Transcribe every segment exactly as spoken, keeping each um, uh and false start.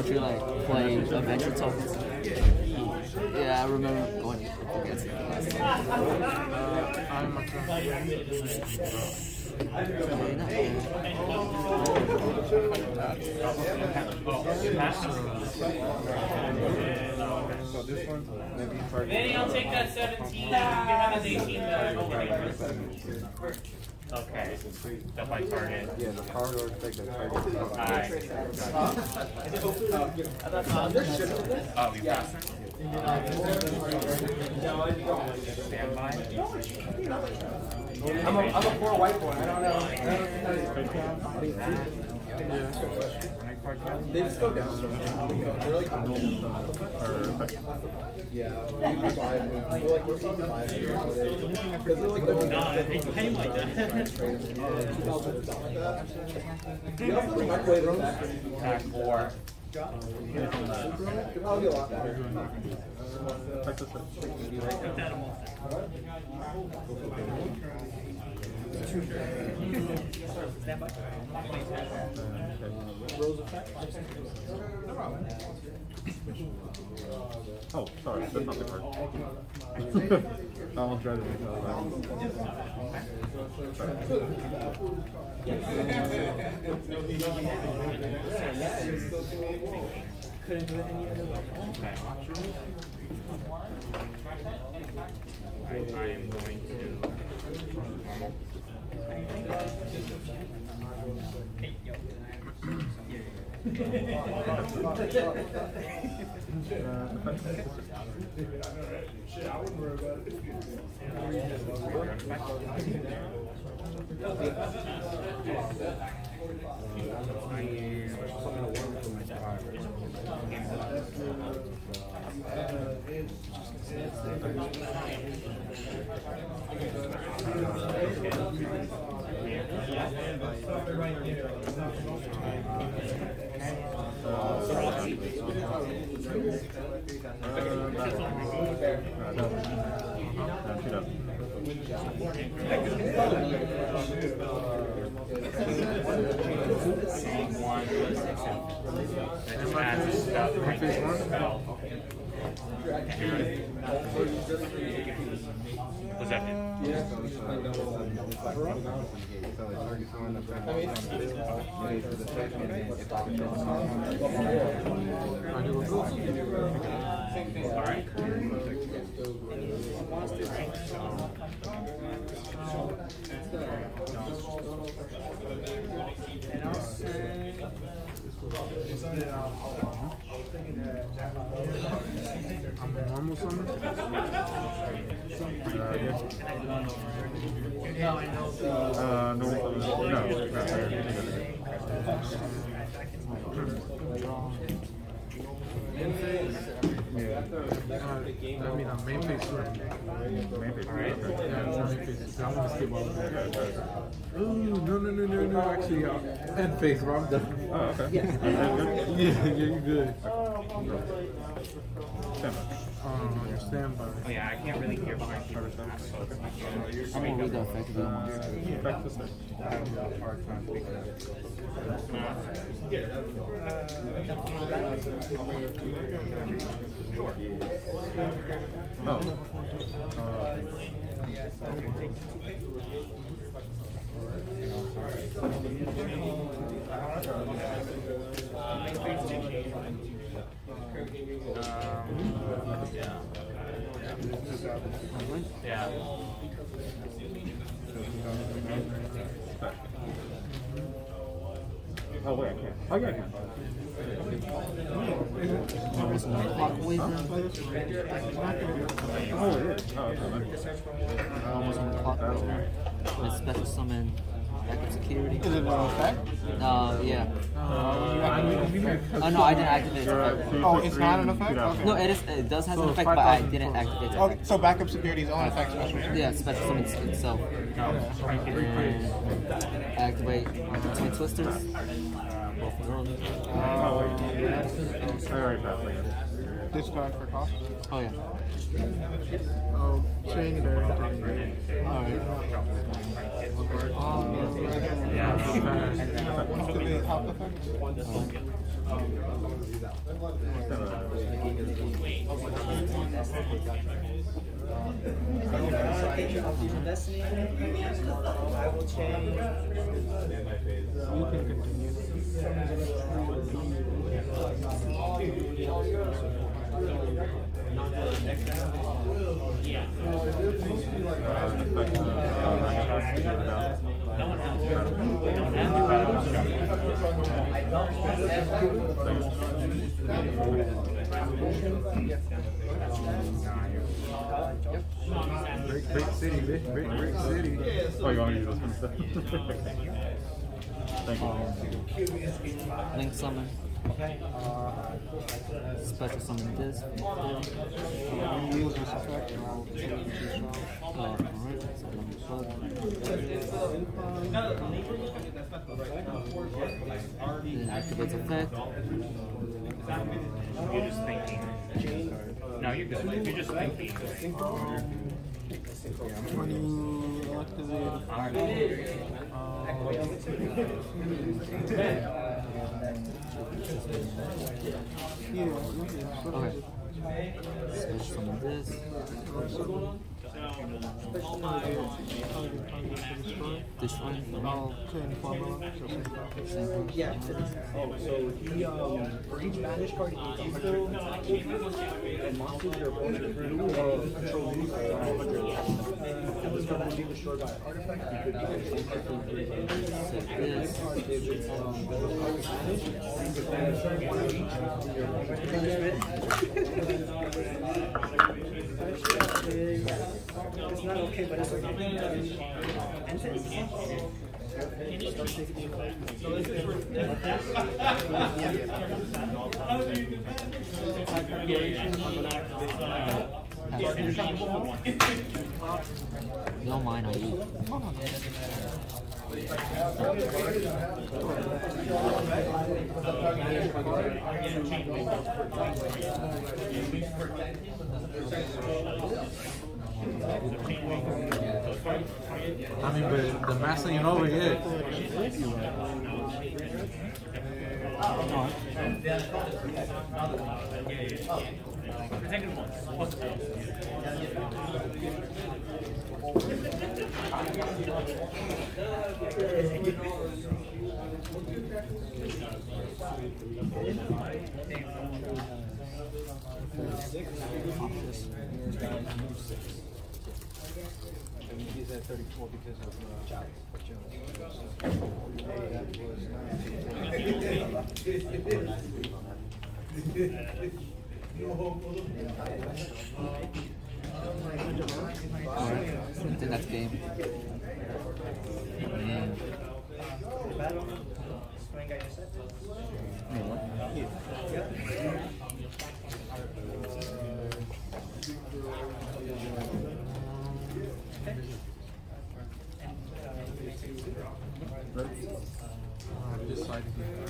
country like play adventure tokens. Yeah, I remember going against it last time. Uh, I'm a Very nice. So this one, maybe target. Vinny, I'll take that seventeen. You can have his eighteen. Okay, that's my target. Yeah, the card or take the target. Alright. Oh, you passed it? Standby? I'm a, I'm a poor white boy. I don't know. They just go down. They're like yeah. We're like we're talking five because they're like the No, they pay like that. You also have a microwave room. Attack four. I'll be a lot better. Oh, sorry, that's not the card. I almost read it. Couldn't do it any other way. I, I am going to. Shit, I wouldn't worry about it. What's that mean? Alright. I'm a normal summon? Uh, yeah. Uh, no, no, not yeah. Uh, I mean, I'm main face sword. Main face sword. Yeah, it's main face. I want to skip all of that. Ooh, no, no, no, no, no. Actually, uh, end face, wrong. Oh, okay. Yeah, yeah, you're good. Um, your standby. Oh yeah, I can't really hear behind you. I'm gonna read the effect if you want. Back to six. I have a hard time picking up. Oh. Uh, Yeah. Oh wait, I can't. Oh yeah, I can. Almost one clock away from. Oh, it is. Oh, okay. Almost one clock away from. With special summon, backup security. Is it an effect? Uh, yeah. Uh, Oh no, I didn't activate its effect. Oh, it's not an effect? Okay. No, it is. It does have an effect, but I didn't activate it. Okay, so backup security is only effect special. Yeah, special summon itself. And activate Twin Twisters. Both early. Alright, Discard for cost? Oh yeah. Oh, change there. Alright. Yeah. What's the top effect? Destiny. I will change. You can continue. Yeah. No one has Brick, brick city, bitch. Brick, brick city. Oh, you want to use this one instead? Thank you. Um, Link summon. Special summon this. Uh, alright, so let me plug. Then activates effect. You're just thinking. No, you're good. You're just thinking. When you activate, Okay. Special summon this. Destroy from all. Yeah. Oh, so he, um, for each banish card, he gains one hundred. And monsters your opponent control these are one hundred. And this card will be destroyed by an artifact. You could get the same card from three cards. This. Um, the Irish banish, but then one of each from your opponent. It's not okay, but it's okay. And No mine, I eat. I mean, but the master ain't over yet. he's at thirty-four because of uh, Alright, I think that's game. And This side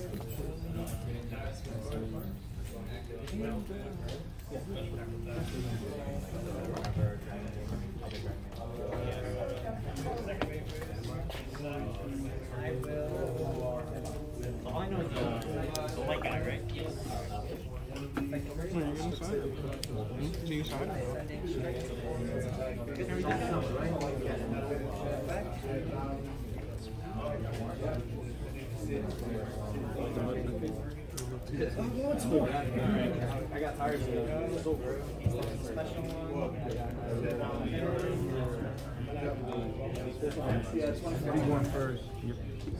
All I know is the, the white guy, right? Wait, you're gonna sign it? Do you sign it? I got tired of it. It's over. You going first? Yep.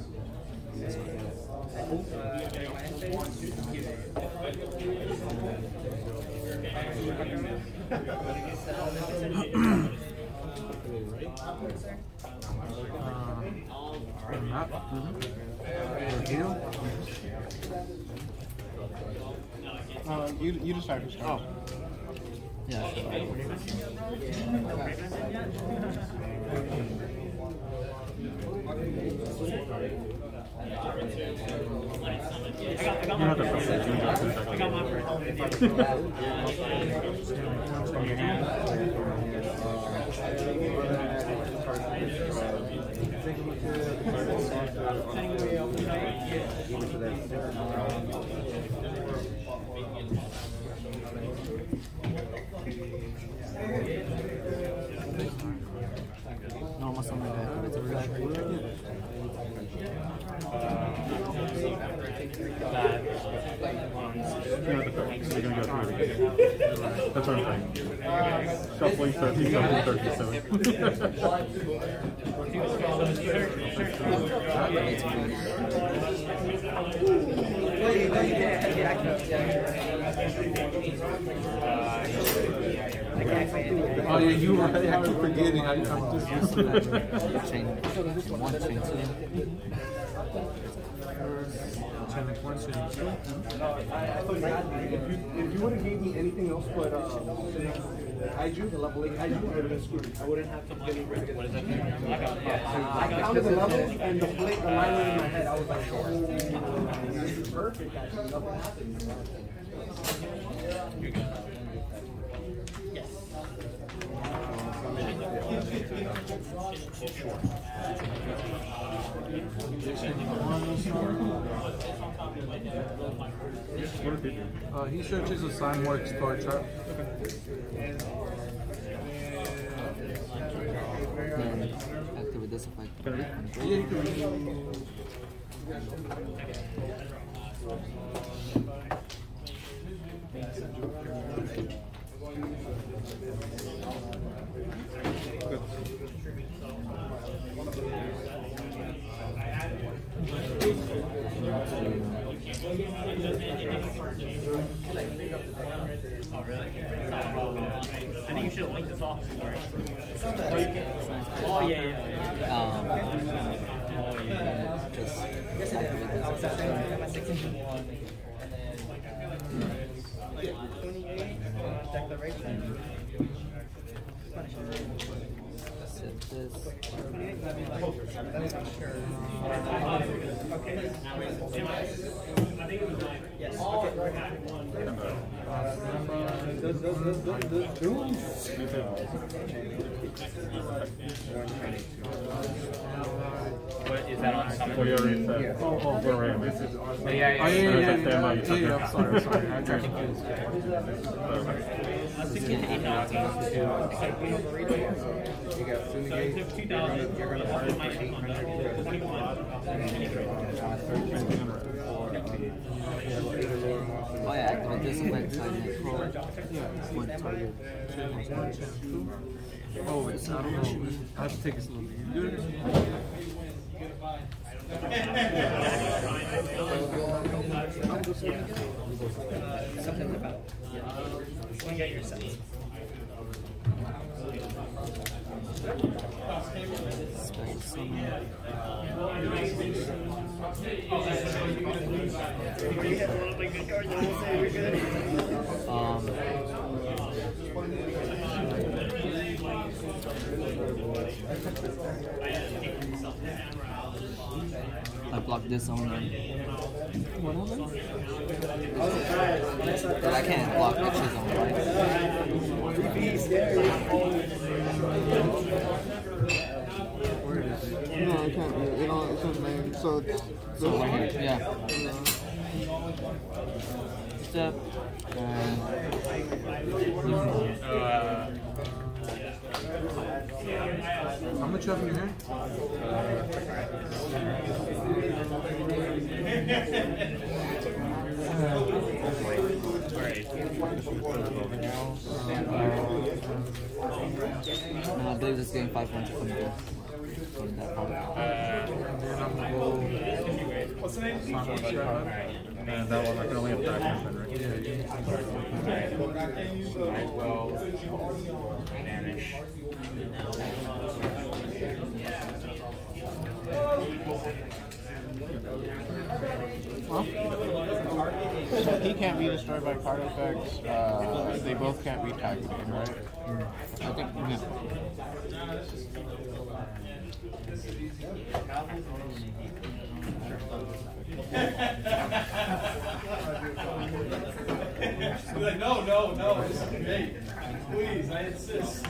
uh, map. Mm-hmm. Deal. Uh, you you decide to start. Oh. yeah, sure. I got, I got my first. I got my first. have the thirty, so you're gonna go through it again. That's what I'm saying. Shuffling thirty, shuffling thirty-seven. Oh yeah, you were right. I keep forgetting. I, I'm just used to that. Chain one, chain two. Chain like one, chain two. If you, if you would have gave me anything else but um, Kaiju, the level eight Kaiju, I would have been screwed. I wouldn't have to get it. What is that? I counted the levels and the plate, the line in my head. I was like, oh, this is perfect. Actually, nothing happened. Yes. What did he do? Uh, he searches a sign more explore chart. Activate this effect. Yeah, you can read it. I think you should have linked this off. Oh, yeah, yeah. Um, just activate this effect. Set this. What is that on something? Oh, you already said. Oh, oh, we're right. This is. Oh yeah, yeah, yeah. yeah, yeah, yeah, yeah, yeah, I'm sorry, sorry. I tried to confuse. You got Sunigate, you're gonna, you're gonna burn for eight hundred. Oh yeah, activate this effect so I can control one target. Oh, it's I don't know. I have to take this a little bit. You do it? Something about. You get your sense. Special summon. Um, I blocked this owner. But I can't block Mitch's owner, right? No, I can't. It all it's on main. So it's So right here, yeah. Step and How much you have in your hand? and I believe this game five hundred from this. From that part. And that one, I can only have five percent, right? Yeah, I will vanish. he can't be destroyed by card effects. Uh, they both can't be tagged in, right? I think yeah. Like, no, no, no, this is great. Please, I insist.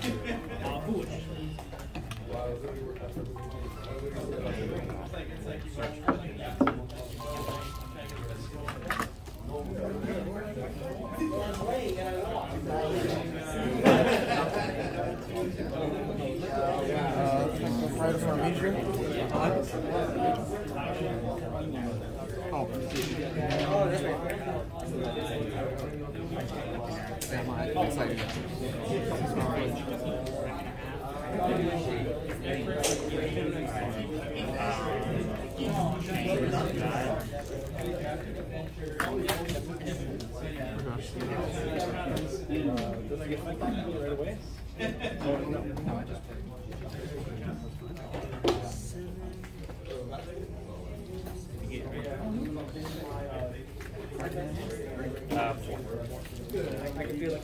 Right for a meter? Oh. Looks like right away? Uh, four. I can feel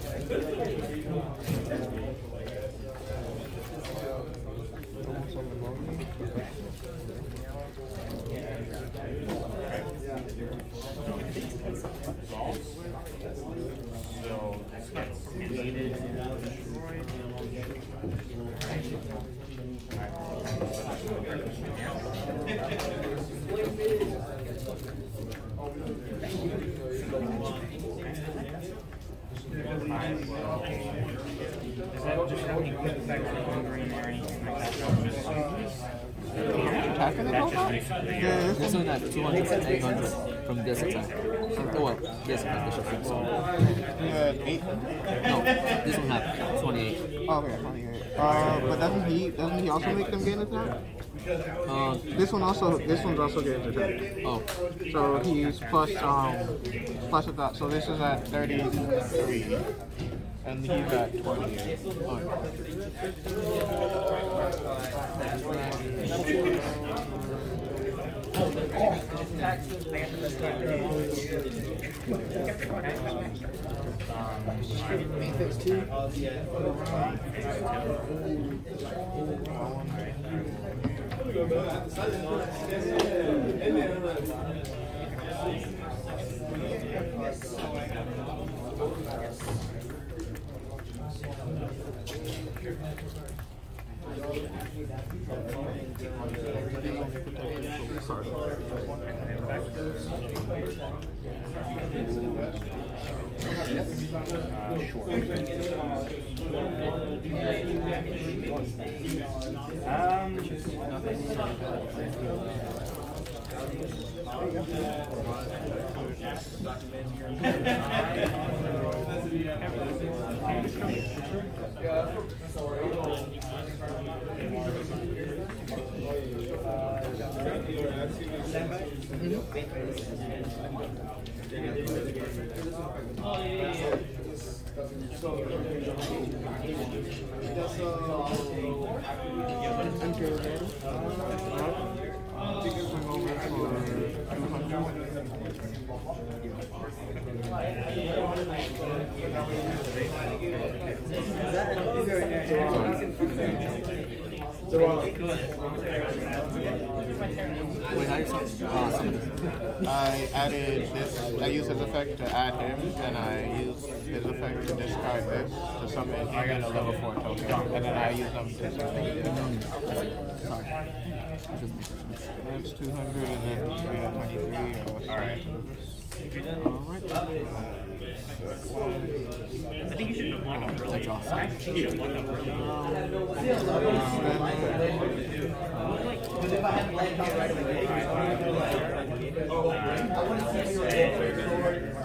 So this gets deleted and destroyed. Is that just how you put back to Hungary or anything like that? Attacking the That's just Pokemon? basically Yeah, this one at two hundred and eight hundred from this attack. Oh, well, this attack, this should so. yeah, eight hundred? No, this one had twenty-eight. Oh, okay, twenty-eight. Uh, but doesn't he doesn't he also make them gain attack? Uh, This one also this one's also gains attack. oh, So he's plus um plus of that. So this is at thirty-three, and he's at twenty-eight. Um, wait, how do you summon? Uh, summon this. I added this. I used his effect to add him, and I used his effect to discard this to summon him in a level four token, and then I use them to summon. Sorry. It doesn't make sense. That's two hundred, and then three hundred twenty-three. All right. I think you should have one of I draw. You should have one of Because if I had light power right away, I want to see your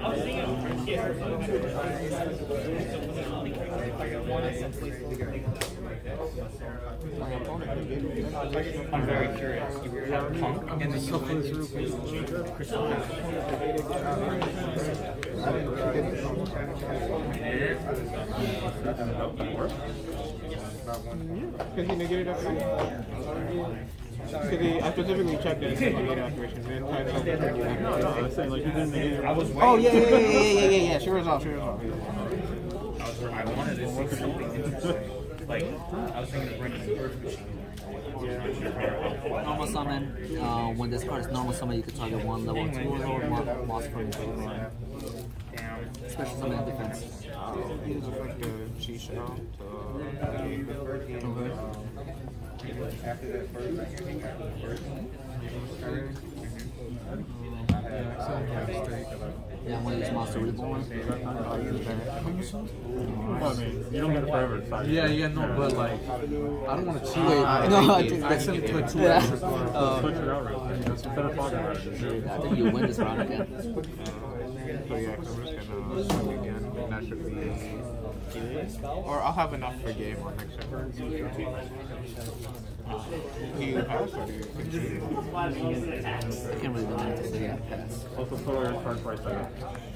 I'm very curious. You were at Punk and then you went to Crystal Because he negated activation. Because he, I specifically checked it and negated activation. Then typed something. No, no, I was saying, like, you didn't negate your Oh, yeah, yeah, yeah, yeah, yeah, yeah, yeah. Sure resolve, sure resolve. I wanted to see something interesting. Like, I was thinking of bringing the birth machine. Normal summon. Uh, when this card is normal summon, you can target one level two or lower mo- monster from your graveyard. Damn. Special summon and defense. Use effect to cheat out. After that first, Yeah, I'm gonna use Monster Reborn. Well, I mean, you don't get it forever. It's fine. Yeah, yeah, no, but like, I don't want to cheat. Wait, I, no, I I, think I sent it to a two Yeah. extra card. Switch it out real quick. Instead of talking about it, just do it. I think you win this round again. So yeah, 'cause I'm just gonna swing again, and that should be or I'll have enough for game on next turn. Do you pass or do you continue? I can't really do anything to say I pass. Also, put all your cards right there.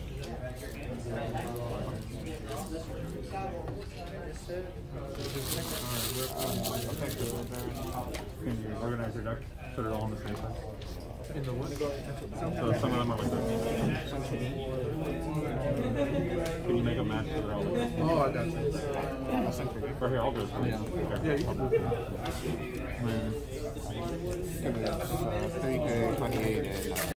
Can you organize your deck? Put it all on the same side. In the what? So some of them are like this. Can you make a match so they're all like this? Oh, I got you. Right here, I'll do it. Yeah. Yeah, you can do it. Uh, three K, twenty-eight, and